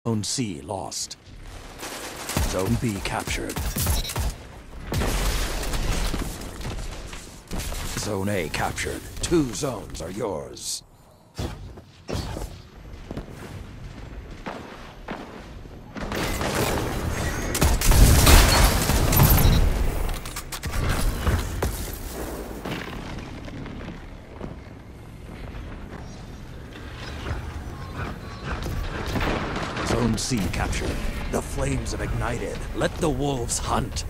Zone C lost. Zone B captured. Zone A captured. 2 zones are yours. Zone C captured. The flames have ignited. Let the wolves hunt.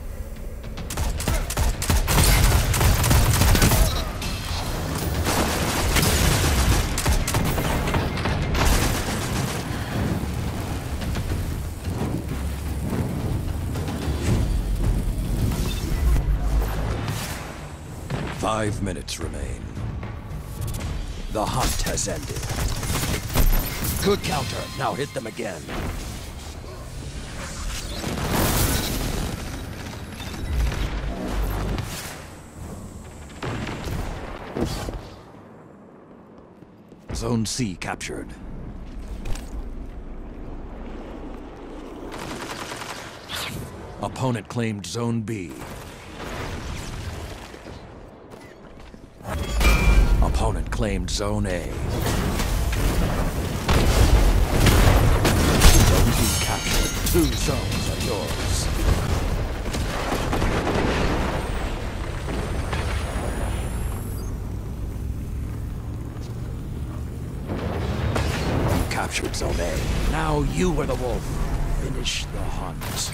Five minutes remain. The hunt has ended. Good counter. Now hit them again. Zone C captured. Opponent claimed Zone B. Opponent claimed Zone A. Zone B captured. 2 zones are yours. You captured Zone A. Now you are the wolf. Finish the hunt.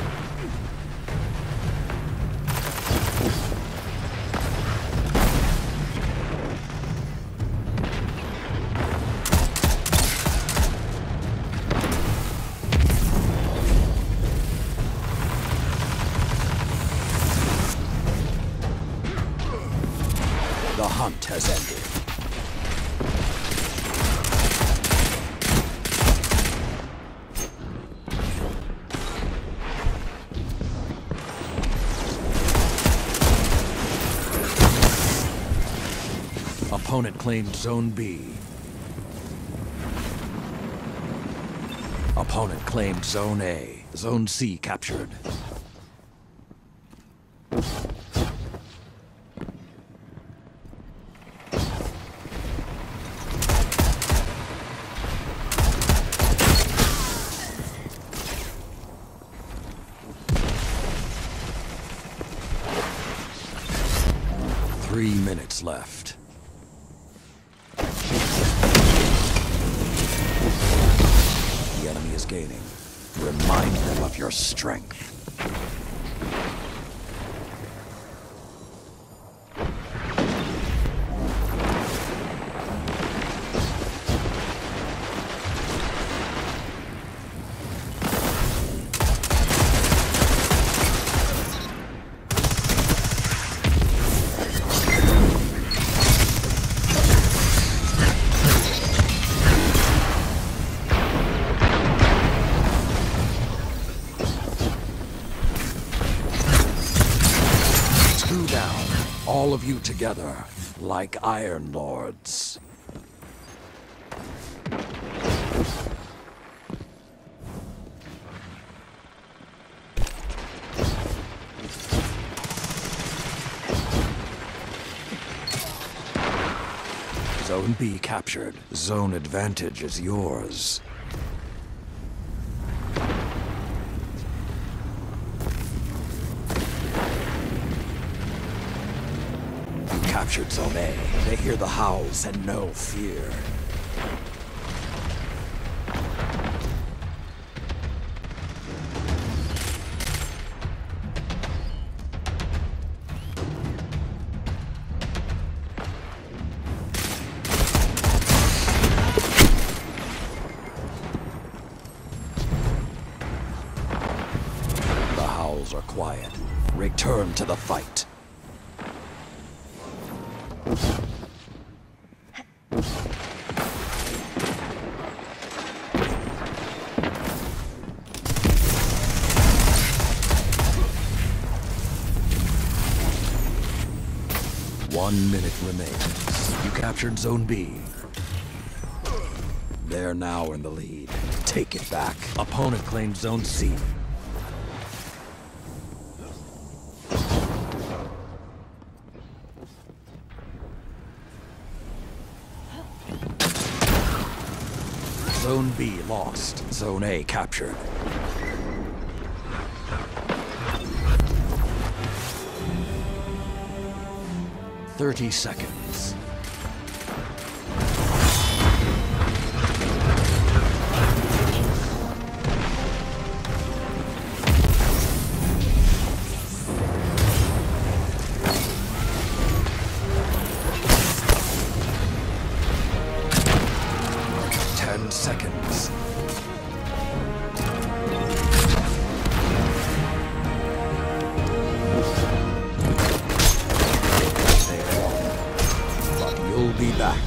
The hunt has ended. Opponent claimed Zone B. Opponent claimed Zone A. Zone C captured. Three minutes left. The enemy is gaining. Remind them of your strength. Down, all of you together, like Iron Lords. Zone B captured. Zone advantage is yours. Captured Zone A. They hear the howls and no fear. The howls are quiet. Return to the fight. One minute remains. You captured Zone B. They're now in the lead. Take it back. Opponent claims Zone C. Zone B lost. Zone A captured. "30 seconds. Seconds. They won, but you'll be back.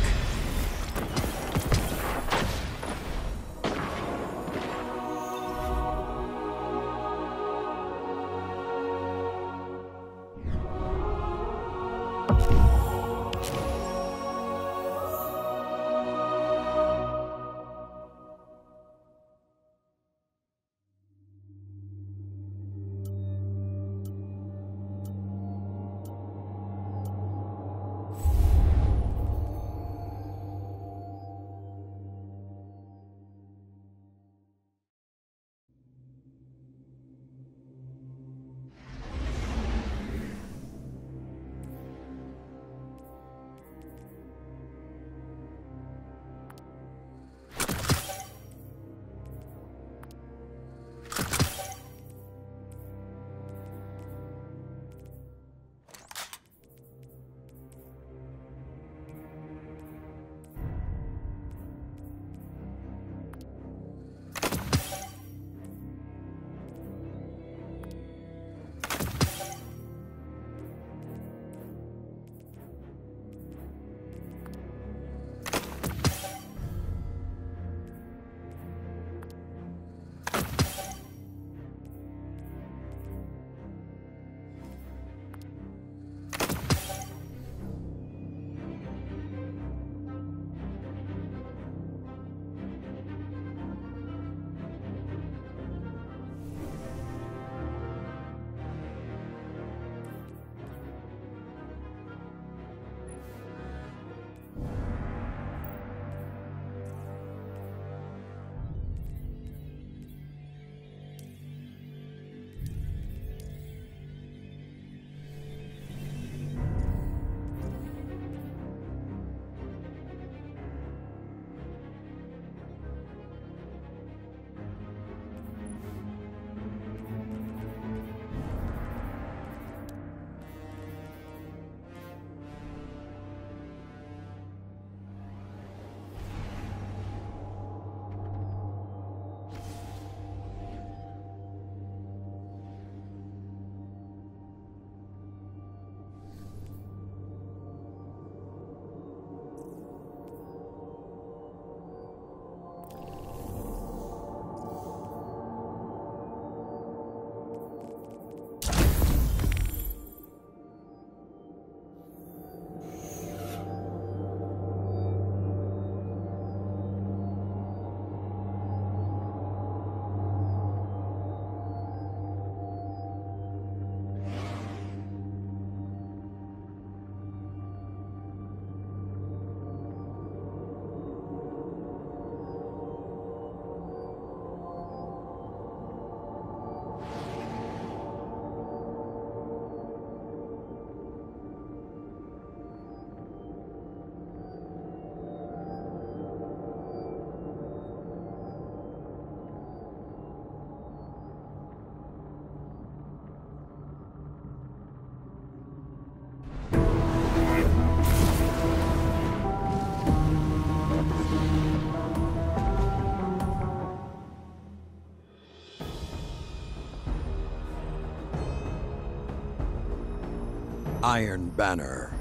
Iron Banner.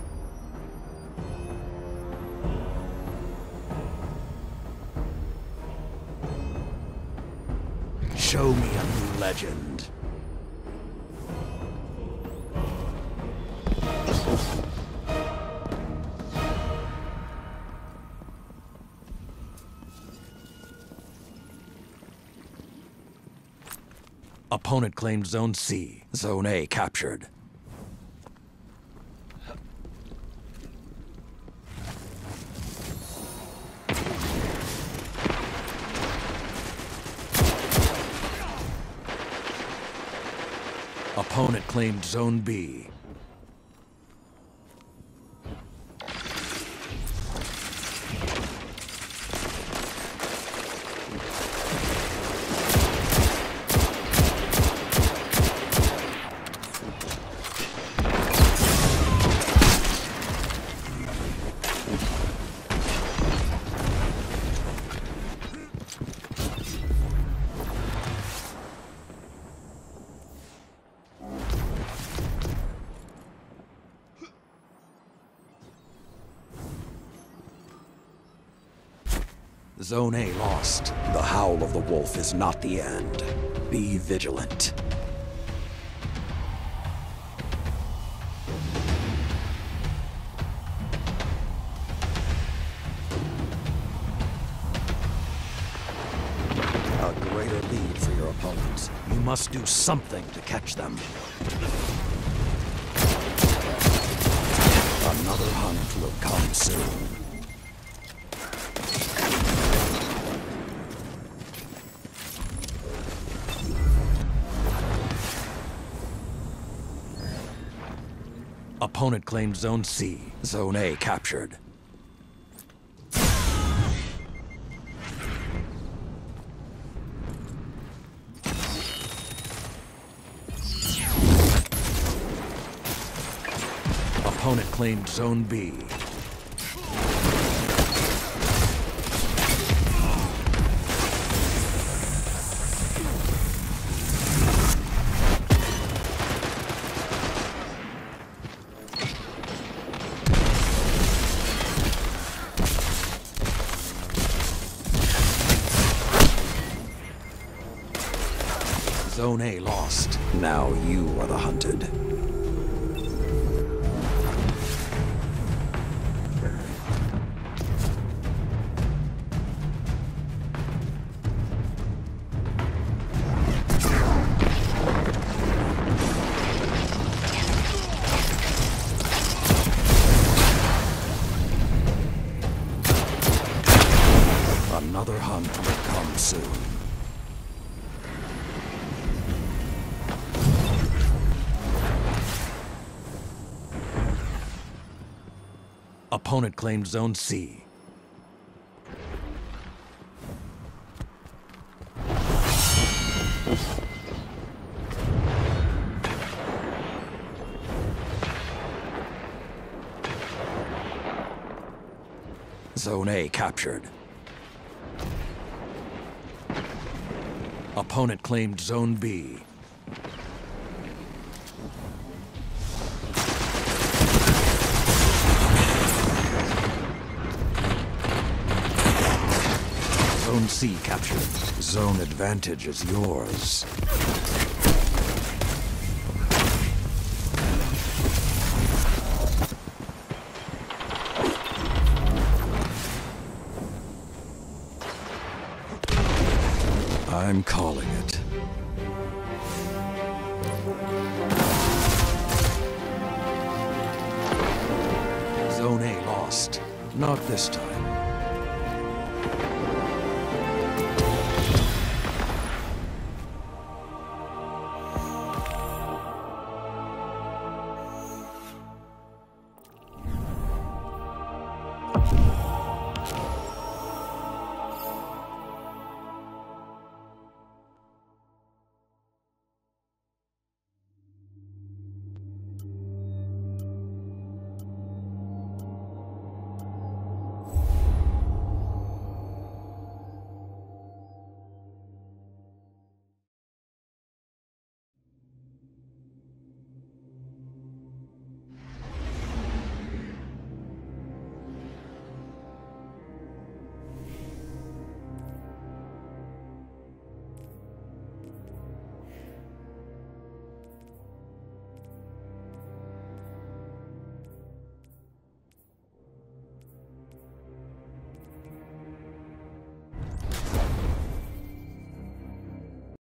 Show me a new legend. Opponent claimed Zone C. Zone A captured. Opponent claimed Zone B. Zone A lost. The howl of the wolf is not the end. Be vigilant. A greater lead for your opponents. You must do something to catch them. Another hunt will come soon. Opponent claimed Zone C. Zone A captured. Opponent claimed Zone B. Zone A lost. Now you are the hunted. Another hunt will come soon. Opponent claimed Zone C. Zone A captured. Opponent claimed Zone B. Zone C captured. Zone advantage is yours. I'm calling it. Zone A lost. Not this time.